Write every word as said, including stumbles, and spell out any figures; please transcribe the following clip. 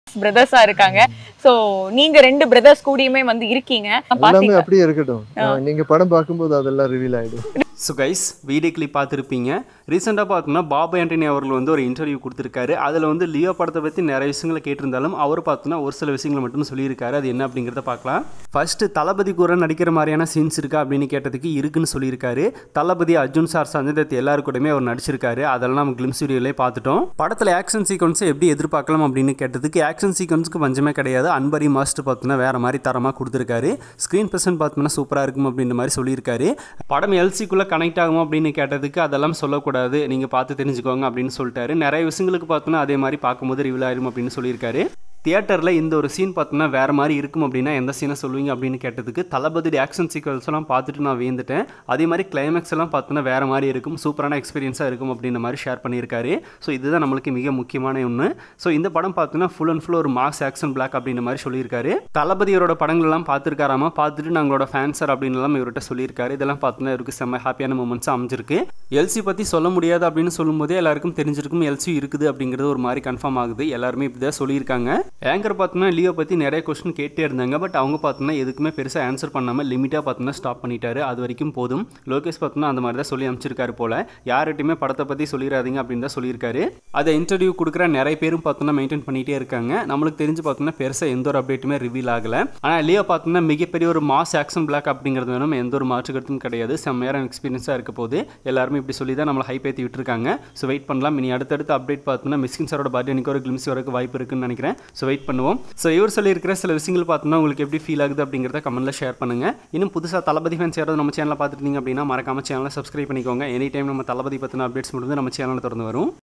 பிரதர்ஸா இருக்காங்க. சோ நீங்க ரெண்டு பிரதர்ஸ் கூடயுமே வந்து இருக்கீங்க. எல்லாமே அப்படியே இருக்கட்டும். நீங்க படம் பார்க்கும்போது அதெல்லாம் ரிவீல் ஆயிடும். ஸோ கைஸ், வீடியோ கிளிப் பார்த்துருப்பீங்க. ரீசெண்டாக பார்த்தோம்னா பாபு ஆண்டனி அவர்கள் வந்து ஒரு இன்டர்வியூ கொடுத்துருக்காரு. அதில் வந்து லியோ படத்தை பற்றி நிறைய விஷயங்களை கேட்டிருந்தாலும் அவர் பார்த்தோன்னா ஒரு சில விஷயங்களை மட்டும் சொல்லியிருக்காரு. அது என்ன அப்படிங்கிறத பார்க்கலாம். ஃபர்ஸ்ட்டு தளபதி கூட நடிக்கிற மாதிரியான சீன்ஸ் இருக்கா அப்படின்னு கேட்டதுக்கு இருக்குன்னு சொல்லியிருக்காரு. தளபதி, அர்ஜுன் சார், சஞ்சய் தத் எல்லாரு கூடயுமே அவர் நடிச்சிருக்காரு. அதெல்லாம் நம்ம கிளிம்ஸ் வீடியோலே பார்த்துட்டோம். படத்தில் ஆக்ஷன் சீக்வன்ஸை எப்படி எதிர்பார்க்கலாம் அப்படின்னு கேட்டதுக்கு ஆக்ஷன் சீக்வன்ஸுக்கு பஞ்சமே கிடையாது. அன்பரி மாஸ்டர் பார்த்தோன்னா வேறு மாதிரி தரமாக கொடுத்துருக்காரு. ஸ்க்ரீன் பிரசன்ட் பார்த்தோம்னா சூப்பராக இருக்கும் அப்படின்ற மாதிரி சொல்லியிருக்காரு. படம் எல்சிக்குள்ளே கனெக்ட் ஆகும் அப்படின்னு கேட்டதுக்கு அதெல்லாம் சொல்லக்கூடாது, நீங்கள் பார்த்து தெரிஞ்சுக்கோங்க அப்படின்னு சொல்லிட்டாரு. நிறைய விஷயங்களுக்கு பார்த்தோன்னா அதே மாதிரி பார்க்கும்போது ரிவீல் ஆயிரும் அப்படின்னு சொல்லியிருக்காரு. தியேட்டரில் இந்த ஒரு சீன் பார்த்தோன்னா வேறு மாதிரி இருக்கும் அப்படின்னா எந்த சீனை சொல்லுவீங்க அப்படின்னு கேட்டதுக்கு தளபதி ஆக்ஷன் சீக்வன்ஸ் எல்லாம் பார்த்துட்டு நான் வேந்துட்டேன். அதே மாதிரி கிளைமேக்ஸ் எல்லாம் பார்த்தோன்னா வேறு மாதிரி இருக்கும், சூப்பரான எக்ஸ்பீரியன்ஸாக இருக்கும் அப்படின்ற மாதிரி ஷேர் பண்ணியிருக்காரு. ஸோ இதுதான் நம்மளுக்கு மிக முக்கியமான ஒன்று. ஸோ இந்த படம் பார்த்தோன்னா ஃபுல் அண்ட் ஃபுல் ஒரு மாஸ் ஆக்ஷன் பிளாக் அப்படின்ற மாதிரி சொல்லியிருக்காரு. தளபதியோட படங்கள்லாம் பார்த்துருக்காராமா, பார்த்துட்டு நாங்களோட ஃபேன்ஸர் அப்படின்னு எல்லாம் இவர்கிட்ட சொல்லியிருக்காரு. இதெல்லாம் பார்த்தோன்னா இவருக்கு செம்ம ஹாப்பியான மூமெண்ட்ஸாக அமைஞ்சிருக்கு. எல்சி பற்றி சொல்ல முடியாது அப்படின்னு சொல்லும்போதே எல்லாருக்கும் தெரிஞ்சிருக்கும் எல்சி இருக்குது அப்படிங்கிறது ஒரு மாதிரி கன்ஃபார்ம் ஆகுது. எல்லாருமே இப்படி தான் சொல்லியிருக்காங்க. ஆங்கர் பார்த்தோன்னா லியோ பற்றி நிறைய கொஸ்டின் கேட்டே இருந்தாங்க. பட் அவங்க பார்த்தோன்னா எதுக்குமே பெருசாக ஆன்சர் பண்ணாமல் லிமிட்டாக பார்த்தோன்னா ஸ்டாப் பண்ணிட்டாரு. அது வரைக்கும் போதும். லோகேஷ் பார்த்தோன்னா அந்த மாதிரி தான் சொல்லி அமைச்சிருக்காரு போல. யார்கிட்டையுமே படத்தை பற்றி சொல்லிடாதீங்க அப்படின்னு தான் சொல்லியிருக்காரு. அதை இன்டர்வியூ கொடுக்குற நிறைய பேரும் பார்த்தோன்னா மெயின்டைன் பண்ணிகிட்டே இருக்காங்க. நம்மளுக்கு தெரிஞ்சு பார்த்தோன்னா பெருசாக எந்த ஒரு அப்டேட்டுமே ரிவீல் ஆகலை. ஆனால் லியோ பார்த்தோன்னா மிகப்பெரிய ஒரு மாஸ் ஆக்ஷன் பிளாக் அப்படிங்கிறது வேணும், எந்த ஒரு மாற்று கருத்தும் கிடையாது. செம்மையான எக்ஸ்பீரியன்ஸாக இருக்க போது எல்லாருமே இப்படி சொல்லி தான் நம்மளை ஹைப் ஏற்றி விட்டுருக்காங்க. ஸோ வெயிட் பண்ணலாம். இனி அடுத்தடுத்து அப்டேட் பார்த்தோன்னா மிஸ்கின் சாரோட பர்த்டே அன்னைக்கு ஒரு கிளிம்ஸ் வரக்கு வாய்ப்பு இருக்குன்னு நினைக்கிறேன். ஸோ வெயிட் பண்ணுவோம். ஸோ இவர் சொல்லியிருக்கிற சில விஷயங்கள் பார்த்தோம்னா உங்களுக்கு எப்படி ஃபீல் ஆகுது அப்படிங்கிறத கமெண்ட்டில் ஷேர் பண்ணுங்கள். இன்னும் புதுசாக தளபதி ஃபேன்ஸ் யாராவது நம்ம சேனலில் பார்த்துருந்தீங்க அப்படின்னா மறக்காம சேனலை சப்ஸ்கிரைப் பண்ணிக்கோங்க. எனி டைம் நம்ம தளபதி பற்றின அப்டேட்ஸ் மட்டும் நம்ம சேனலில் தொடர்ந்து வரும்.